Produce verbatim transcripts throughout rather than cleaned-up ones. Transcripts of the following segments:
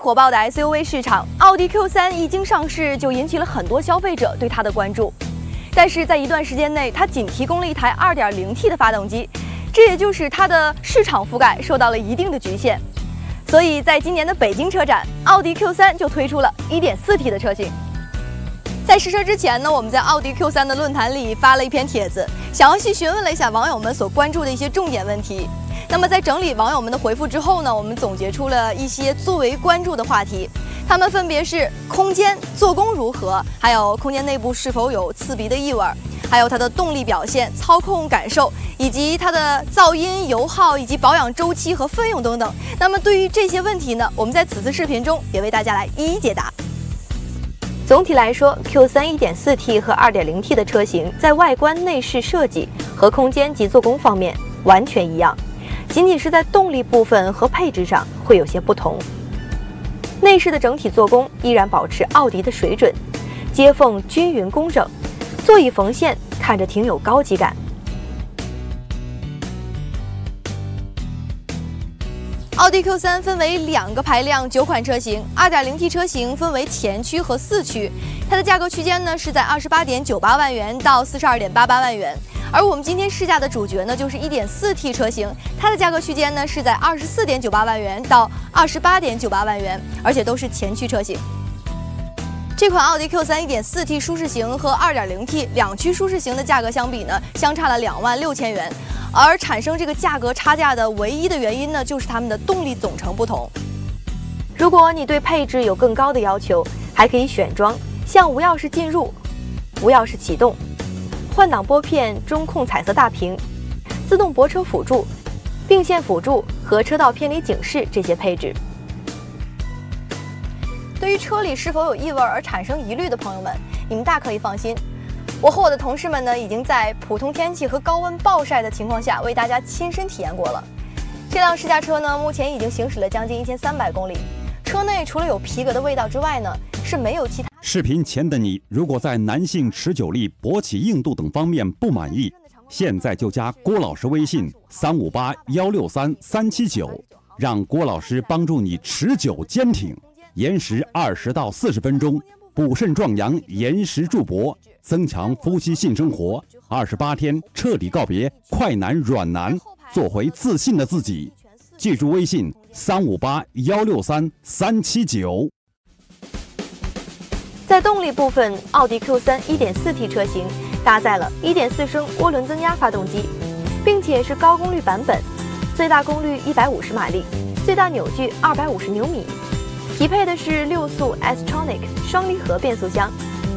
火爆的 S U V 市场，奥迪 Q 三一经上市就引起了很多消费者对它的关注。但是在一段时间内，它仅提供了一台 二点零 T 的发动机，这也就使它的市场覆盖受到了一定的局限。所以在今年的北京车展，奥迪 Q 三就推出了 一点四 T 的车型。在试车之前呢，我们在奥迪 Q 三的论坛里发了一篇帖子，详细询问了一下网友们所关注的一些重点问题。那么在整理网友们的回复之后呢，我们总结出了一些最为关注的话题，它们分别是空间、做工如何，还有空间内部是否有刺鼻的异味，还有它的动力表现、操控感受，以及它的噪音、油耗以及保养周期和费用等等。那么对于这些问题呢，我们在此次视频中也为大家来一一解答。总体来说 ，Q 三 一点四 T 和 二点零 T 的车型在外观、内饰设计和空间及做工方面完全一样，仅仅是在动力部分和配置上会有些不同。内饰的整体做工依然保持奥迪的水准，接缝均匀工整，座椅缝线看着挺有高级感。奥迪 Q 三分为两个排量九款车型 ，二点零 T 车型分为前驱和四驱，它的价格区间呢是在二十八点九八万元到四十二点八八万元。而我们今天试驾的主角呢，就是 一点四 T 车型，它的价格区间呢是在二十四点九八万元到二十八点九八万元，而且都是前驱车型。这款奥迪 Q 三 一点四 T 舒适型和 二点零 T 两驱舒适型的价格相比呢，相差了两万六千元。而产生这个价格差价的唯一的原因呢，就是它们的动力总成不同。如果你对配置有更高的要求，还可以选装像无钥匙进入、无钥匙启动、换挡拨片中控彩色大屏、自动泊车辅助、并线辅助和车道偏离警示这些配置。对于车里是否有异味而产生疑虑的朋友们，你们大可以放心。我和我的同事们呢，已经在普通天气和高温暴晒的情况下，为大家亲身体验过了。这辆试驾车呢，目前已经行驶了将近一千三百公里。车内除了有皮革的味道之外呢，是没有其他。 视频前的你，如果在男性持久力、勃起硬度等方面不满意，现在就加郭老师微信三五八幺六三三七九，让郭老师帮助你持久坚挺，延时二十到四十分钟，补肾壮阳，延时助勃。增强夫妻性生活，二十八天彻底告别快男软男，做回自信的自己。记住微信三五八幺六三三七九。 在动力部分，奥迪 Q 三 一点四 T 车型搭载了 一点四升涡轮增压发动机，并且是高功率版本，最大功率一百五十马力，最大扭矩二百五十牛米，匹配的是六速 S-Tronic 双离合变速箱。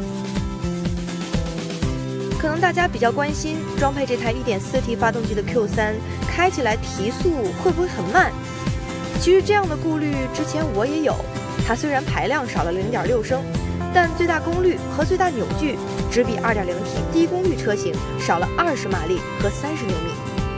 可能大家比较关心，装配这台 一点四 T 发动机的 Q 三开起来提速会不会很慢？其实这样的顾虑之前我也有，它虽然排量少了 零点六升，但最大功率和最大扭矩只比 二点零 T 低功率车型少了二十马力和三十牛米。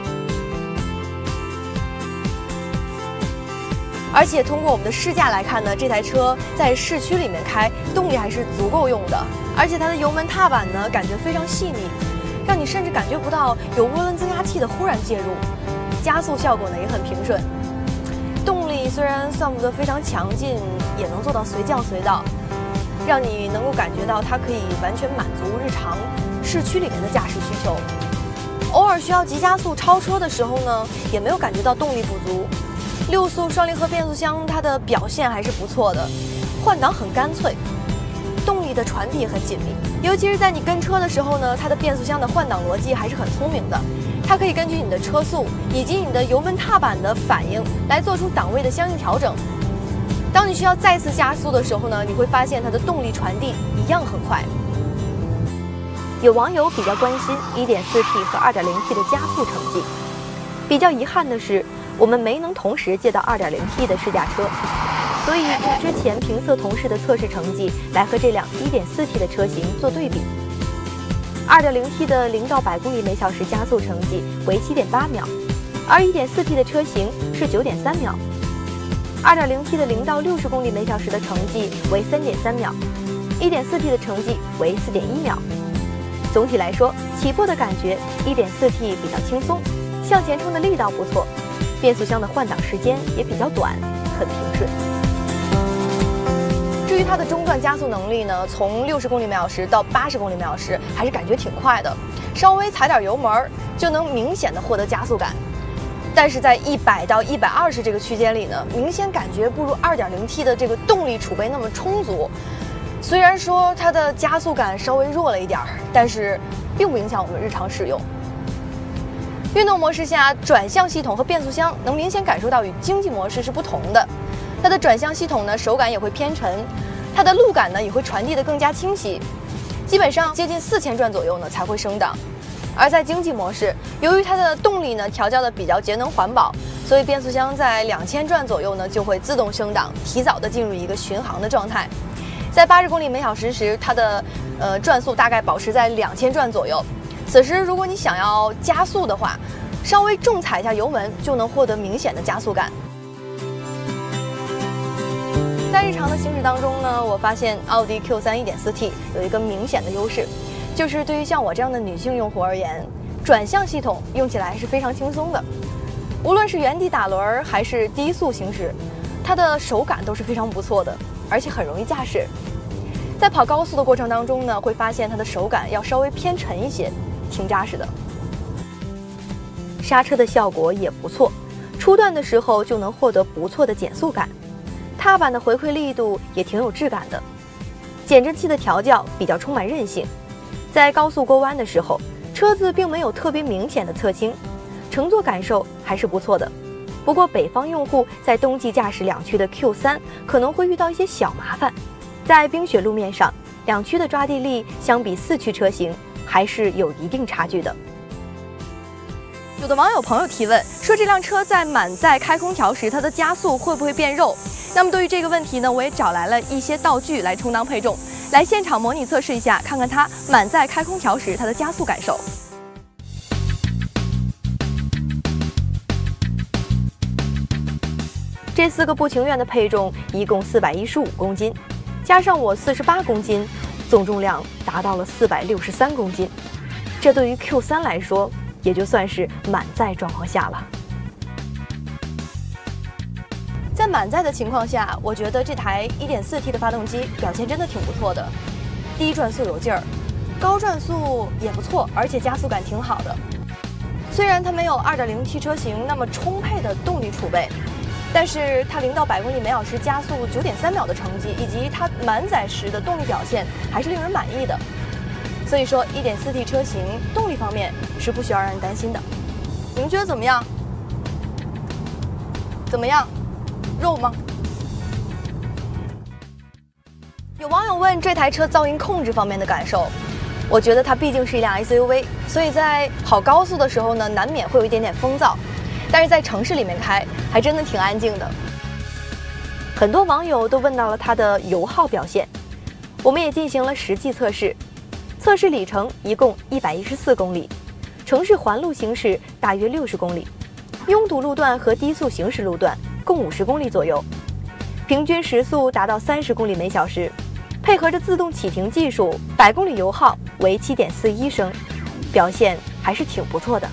而且通过我们的试驾来看呢，这台车在市区里面开动力还是足够用的，而且它的油门踏板呢感觉非常细腻，让你甚至感觉不到有涡轮增压器的忽然介入，加速效果呢也很平顺。动力虽然算不得非常强劲，也能做到随叫随到，让你能够感觉到它可以完全满足日常市区里面的驾驶需求。偶尔需要急加速超车的时候呢，也没有感觉到动力不足。六速双离合变速箱它的表现还是不错的，换挡很干脆，动力的传递很紧密。尤其是在你跟车的时候呢，它的变速箱的换挡逻辑还是很聪明的，它可以根据你的车速以及你的油门踏板的反应来做出档位的相应调整。当你需要再次加速的时候呢，你会发现它的动力传递一样很快。有网友比较关心 一点四 T 和 二点零 T 的加速成绩，比较遗憾的是，我们没能同时借到 二点零 T 的试驾车，所以用之前评测同事的测试成绩来和这辆 一点四 T 的车型做对比。二点零 T 的零到百公里每小时加速成绩为 七点八秒，而 一点四 T 的车型是 九点三秒。二点零 T 的零到六十公里每小时的成绩为 三点三秒， 一点四 T 的成绩为 四点一秒。总体来说，起步的感觉 一点四 T 比较轻松，向前冲的力道不错，变速箱的换挡时间也比较短，很平顺。 于它的中段加速能力呢，从六十公里每小时到八十公里每小时，还是感觉挺快的，稍微踩点油门就能明显的获得加速感。但是在一百到一百二十这个区间里呢，明显感觉不如 二点零 T 的这个动力储备那么充足。虽然说它的加速感稍微弱了一点儿，但是并不影响我们日常使用。运动模式下，转向系统和变速箱能明显感受到与经济模式是不同的。它的转向系统呢，手感也会偏沉，它的路感呢也会传递得更加清晰，基本上接近四千转左右呢才会升档。而在经济模式，由于它的动力呢调教的比较节能环保，所以变速箱在两千转左右呢就会自动升档，提早的进入一个巡航的状态。在八十公里每小时时，它的呃转速大概保持在两千转左右。此时，如果你想要加速的话，稍微重踩一下油门，就能获得明显的加速感。在日常的行驶当中呢，我发现奥迪 Q 三 一点四 T 有一个明显的优势，就是对于像我这样的女性用户而言，转向系统用起来是非常轻松的。无论是原地打轮还是低速行驶，它的手感都是非常不错的，而且很容易驾驶。在跑高速的过程当中呢，会发现它的手感要稍微偏沉一些，挺扎实的。刹车的效果也不错，初段的时候就能获得不错的减速感。踏板的回馈力度也挺有质感的，减震器的调教比较充满韧性，在高速过弯的时候，车子并没有特别明显的侧倾，乘坐感受还是不错的。不过北方用户在冬季驾驶两驱的 Q 三可能会遇到一些小麻烦，在冰雪路面上，两驱的抓地力相比四驱车型还是有一定差距的。有的网友朋友提问说，这辆车在满载开空调时，它的加速会不会变肉？那么对于这个问题呢，我也找来了一些道具来充当配重，来现场模拟测试一下，看看它满载开空调时它的加速感受。这四个不情愿的配重一共四百一十五公斤，加上我四十八公斤，总重量达到了四百六十三公斤。这对于 Q 三 来说，也就算是满载状况下了。在满载的情况下，我觉得这台 一点四 T 的发动机表现真的挺不错的，低转速有劲儿，高转速也不错，而且加速感挺好的。虽然它没有 二点零 T 车型那么充沛的动力储备，但是它零到百公里每小时加速 九点三秒的成绩，以及它满载时的动力表现还是令人满意的。所以说 一点四 T 车型动力方面是不需要让人担心的。你们觉得怎么样？怎么样？肉吗？有网友问这台车噪音控制方面的感受，我觉得它毕竟是一辆 S U V， 所以在跑高速的时候呢，难免会有一点点风噪，但是在城市里面开还真的挺安静的。很多网友都问到了它的油耗表现，我们也进行了实际测试，测试里程一共一百一十四公里，城市环路行驶大约六十公里，拥堵路段和低速行驶路段共五十公里左右，平均时速达到三十公里每小时，配合着自动启停技术，百公里油耗为 七点四一升，表现还是挺不错的。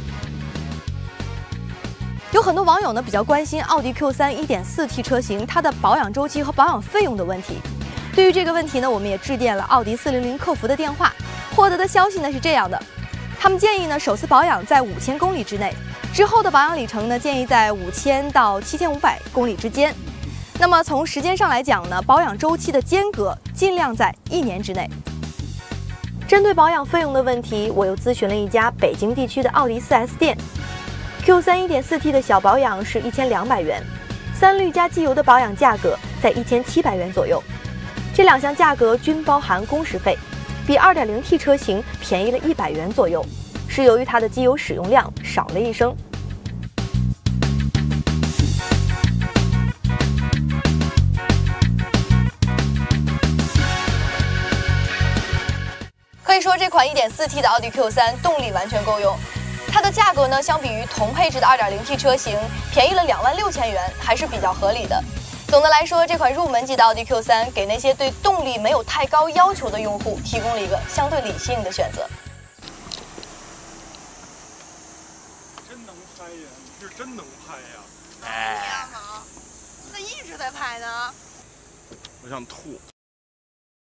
有很多网友呢比较关心奥迪 Q 三 一点四 T 车型它的保养周期和保养费用的问题。对于这个问题呢，我们也致电了奥迪四零零客服的电话，获得的消息呢是这样的，他们建议呢首次保养在五千公里之内，之后的保养里程呢建议在五千到七千五百公里之间。那么从时间上来讲呢，保养周期的间隔尽量在一年之内。针对保养费用的问题，我又咨询了一家北京地区的奥迪 四 S 店。Q 三 一点四 T 的小保养是一千两百元，三滤加机油的保养价格在一千七百元左右。这两项价格均包含工时费，比 二点零 T 车型便宜了一百元左右，是由于它的机油使用量少了一升。可以说这款 一点四 T 的奥迪 Q 三 动力完全够用，它的价格呢相比于同配置的 二点零 T 车型便宜了两万六千元，还是比较合理的。总的来说，这款入门级的奥迪 Q 三 给那些对动力没有太高要求的用户提供了一个相对理性的选择。 真能拍呀，你是真能拍呀！ 哎，好，那一直在拍呢。 我想吐。